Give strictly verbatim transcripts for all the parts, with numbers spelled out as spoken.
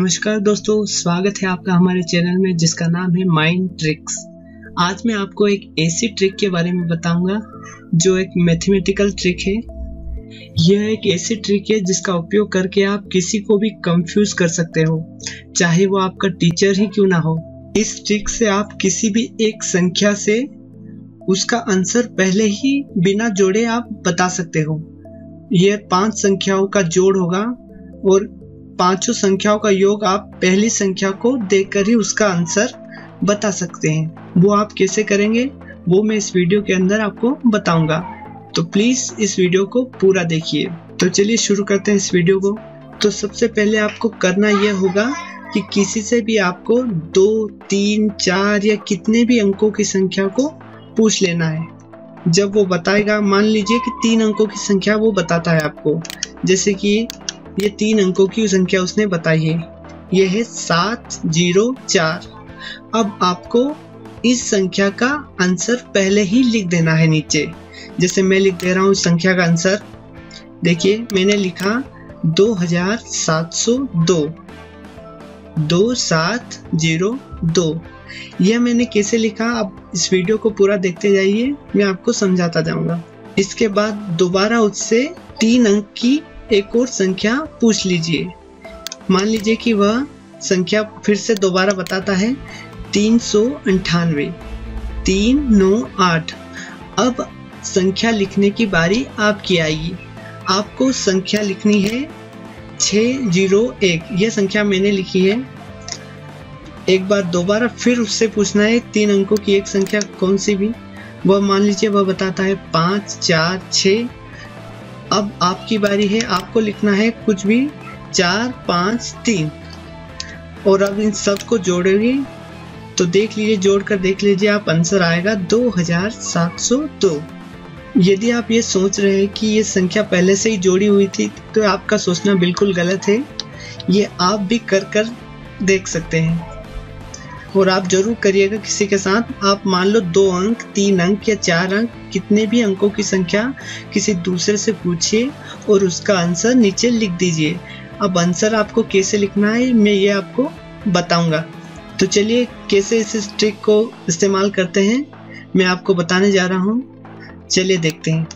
नमस्कार दोस्तों, स्वागत है आपका हमारे चैनल में जिसका नाम है माइंड ट्रिक्स। आज मैं आपको एक ऐसी ट्रिक के बारे में बताऊंगा जो एक मैथमेटिकल ट्रिक है। यह एक ऐसी ट्रिक है जिसका उपयोग करके आप किसी को भी कंफ्यूज कर सकते हो, चाहे वो आपका टीचर ही क्यों ना हो। इस ट्रिक से आप किसी भी एक संख्या से उसका आंसर पहले ही बिना जोड़े आप बता सकते हो। यह पांच संख्याओं का जोड़ होगा और पांचों संख्याओं का योग आप पहली संख्या को देखकर ही उसका आंसर बता सकते हैं। वो आप कैसे करेंगे वो मैं इस वीडियो के अंदर आपको बताऊंगा, तो प्लीज इस वीडियो को पूरा देखिए। तो चलिए शुरू करते हैं इस वीडियो को। तो सबसे पहले आपको करना यह होगा कि किसी से भी आपको दो, तीन, चार या कितने भी अंकों की संख्या को पूछ लेना है। जब वो बताएगा, मान लीजिए कि तीन अंकों की संख्या वो बताता है आपको, जैसे कि ये तीन अंकों की संख्या उसने बताई है, ये है सात जीरो चार। अब आपको इस संख्या का आंसर पहले ही लिख देना है नीचे। जैसे मैं लिख दे रहा हूँ इस संख्या का आंसर। देखिए मैंने लिखा दो हजार सात सौ दो, दो सात जीरो दो। यह मैंने कैसे लिखा, आप इस वीडियो को पूरा देखते जाइए, मैं आपको समझाता जाऊंगा। इसके बाद दोबारा उससे तीन अंक की एक और संख्या पूछ लीजिए। मान लीजिए कि वह संख्या फिर से दोबारा बताता है तीन सौ अंठानवे, तीन नौ आठ। अब संख्या लिखने की बारी आपकी आएगी। आपको संख्या लिखनी है छः जीरो एक, यह संख्या मैंने लिखी है। एक बार दोबारा फिर उससे पूछना है तीन अंकों की एक संख्या कौन सी भी, वह मान लीजिए वह बताता है पाँच चार छः। अब आपकी बारी है, आपको लिखना है कुछ भी चार पाँच तीन, और अब इन सब को जोड़ेंगे तो देख लीजिए, जोड़कर देख लीजिए आप, आंसर आएगा दो हजार सात सौ दो। यदि आप ये सोच रहे हैं कि ये संख्या पहले से ही जोड़ी हुई थी तो आपका सोचना बिल्कुल गलत है। ये आप भी कर कर देख सकते हैं और आप जरूर करिएगा किसी के साथ। आप मान लो दो अंक, तीन अंक या चार अंक, कितने भी अंकों की संख्या किसी दूसरे से पूछिए और उसका आंसर नीचे लिख दीजिए। अब आंसर आपको कैसे लिखना है मैं ये आपको बताऊंगा। तो चलिए कैसे इस ट्रिक को इस्तेमाल करते हैं मैं आपको बताने जा रहा हूँ। चलिए देखते हैं।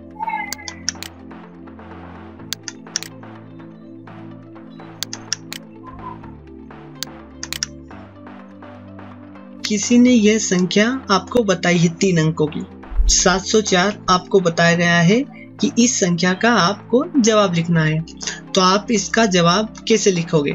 किसी ने यह संख्या आपको बताई है तीन अंकों की, सात सौ चार। आपको बताया गया है कि इस संख्या का आपको जवाब लिखना है, तो आप इसका जवाब कैसे लिखोगे?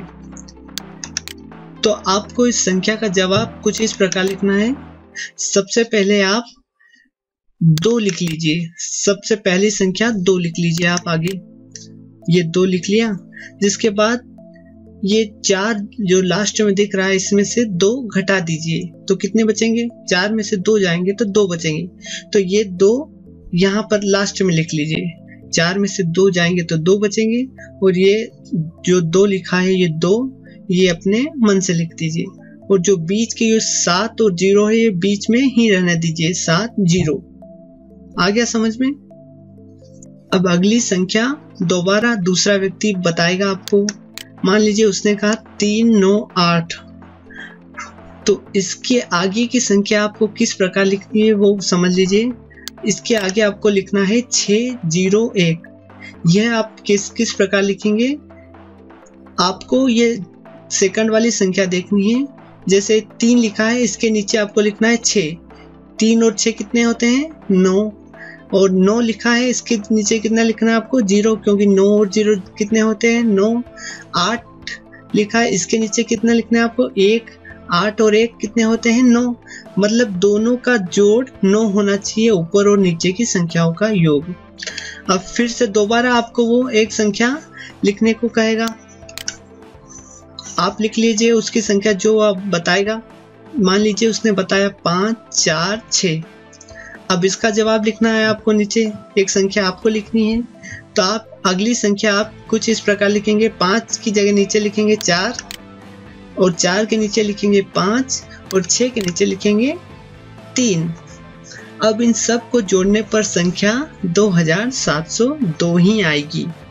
तो आपको इस संख्या का जवाब कुछ इस प्रकार लिखना है। सबसे पहले आप दो लिख लीजिए, सबसे पहली संख्या दो लिख लीजिए आप आगे। ये दो लिख लिया, जिसके बाद ये चार जो लास्ट में दिख रहा है इसमें से दो घटा दीजिए, तो कितने बचेंगे? चार में से दो जाएंगे तो दो बचेंगे, तो ये दो यहाँ पर लास्ट में लिख लीजिए। चार में से दो जाएंगे तो दो बचेंगे, और ये जो दो लिखा है ये दो, ये अपने मन से लिख दीजिए। और जो बीच के ये सात और जीरो है ये बीच में ही रहने दीजिए, सात जीरो। आ गया समझ में? अब अगली संख्या दोबारा दूसरा व्यक्ति बताएगा आपको। मान लीजिए उसने कहा तीन नौ आठ, तो इसके आगे की संख्या आपको किस प्रकार लिखनी है वो समझ लीजिए। इसके आगे आपको लिखना है छः जीरो एक। यह आप किस किस प्रकार लिखेंगे? आपको ये सेकंड वाली संख्या देखनी है। जैसे तीन लिखा है, इसके नीचे आपको लिखना है छः। तीन और छः कितने होते हैं? नौ। और नौ लिखा है, इसके नीचे कितना लिखना है आपको? जीरो, क्योंकि नौ और जीरो कितने होते हैं? नौ। आठ लिखा है, इसके नीचे कितना लिखना है आपको? एक। आठ और एक कितने होते हैं? नौ। मतलब दोनों का जोड़ नौ होना चाहिए, ऊपर और नीचे की संख्याओं का योग। अब फिर से दोबारा आपको वो एक संख्या लिखने को कहेगा, आप लिख लीजिए उसकी संख्या जो आप बताएगा। मान लीजिए उसने बताया पाँच चार छः। अब इसका जवाब लिखना है आपको, नीचे एक संख्या आपको लिखनी है। तो आप अगली संख्या आप कुछ इस प्रकार लिखेंगे, पाँच की जगह नीचे लिखेंगे चार, और चार के नीचे लिखेंगे पाँच, और छः के नीचे लिखेंगे तीन। अब इन सब को जोड़ने पर संख्या दो हजार सात सौ दो ही आएगी।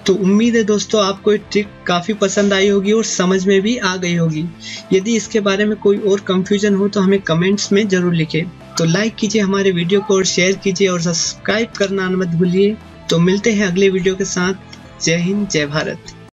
तो उम्मीद है दोस्तों आपको ये ट्रिक काफ़ी पसंद आई होगी और समझ में भी आ गई होगी। यदि इसके बारे में कोई और कंफ्यूजन हो तो हमें कमेंट्स में ज़रूर लिखें। तो लाइक कीजिए हमारे वीडियो को और शेयर कीजिए और सब्सक्राइब करना मत भूलिए। तो मिलते हैं अगले वीडियो के साथ। जय हिंद, जय भारत।